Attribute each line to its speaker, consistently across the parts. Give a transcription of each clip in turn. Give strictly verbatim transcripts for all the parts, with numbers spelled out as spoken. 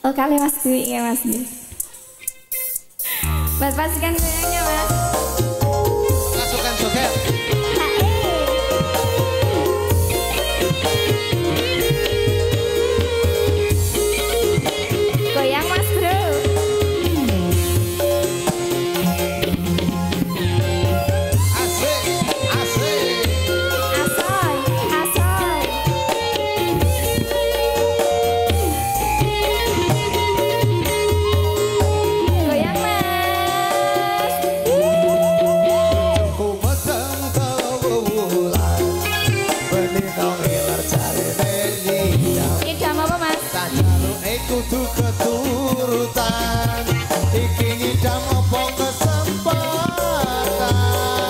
Speaker 1: Oh kali mas Dwi ya mas Dwi. Mas pastikan goyangnya mas.
Speaker 2: Masukkan joget.
Speaker 1: Goyang mas bro.
Speaker 2: Asik, asik.
Speaker 1: Asoy, asoy. Goyang mas.
Speaker 2: Ku meteng kewulan benintong iler jarene nyidam.
Speaker 1: Nyidam apa mas?
Speaker 2: Sajaluke kudu keturutan iki nyidam apa kesempatan.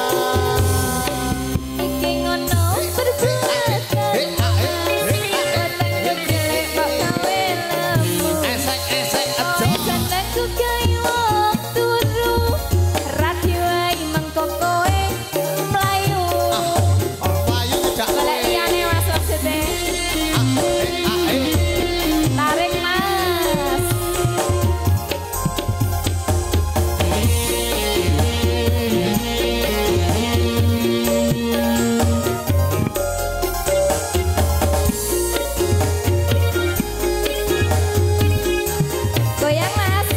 Speaker 1: Iki ngono berbuatan.
Speaker 2: Esek-esek
Speaker 1: Oh
Speaker 2: aja.
Speaker 1: senengku gawe wong turu. Radio ae mengko kowe mlayu.
Speaker 2: Orang payu tidak
Speaker 1: Golek liyane mas maksudnya. Tarik mas. Goyang mas.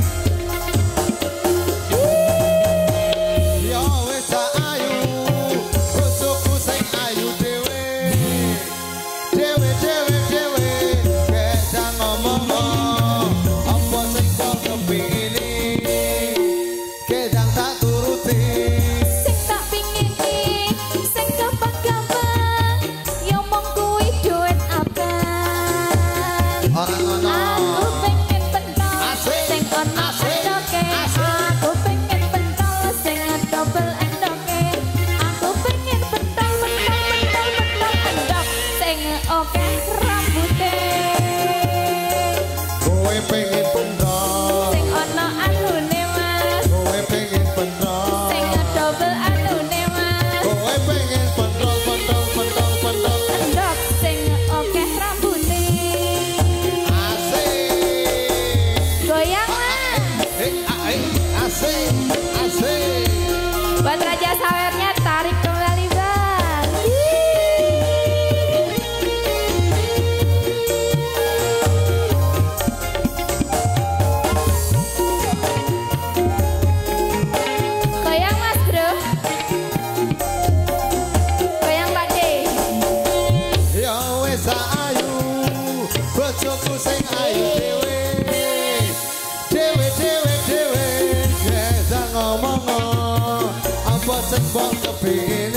Speaker 2: Ya wis ayu, bojoku sing ayu dhewe. Dhewe dhewe dhewe, gedang ngomong apa sing kok kepingini. Gedang tak turuti.
Speaker 1: Sing tak pingini, sing gampang-gampang, yo mong kuwi duit abang.
Speaker 2: Ora ngono.
Speaker 1: Aku pengen pentol,
Speaker 2: Asik,
Speaker 1: sing ono
Speaker 2: asik,
Speaker 1: endoke.
Speaker 2: asik.
Speaker 1: Aku pengen pentol, sing double endoke. Aku pengen pentol, pentol, pentol, pentol endok, sing oke rambute.
Speaker 2: Kowe pengen pendol.
Speaker 1: Sing ono anune mas,
Speaker 2: Kowe pengen pendol.
Speaker 1: sing double anune mas.
Speaker 2: Kowe pengen pendol, pendol, pendol, pendol.
Speaker 1: Endok sing oke rambute.
Speaker 2: Asik.
Speaker 1: Goyang mas.
Speaker 2: Eh, ah, eh, asik, asik.
Speaker 1: Buat raja sawernya tarik kembali bang. Goyang mas bro. Goyang Pak D.
Speaker 2: Ya wis ayu, bojoku sing ayu dhewe. Dhewe dhewe dhewe, gedang ngomong apa sing mbok kepingin.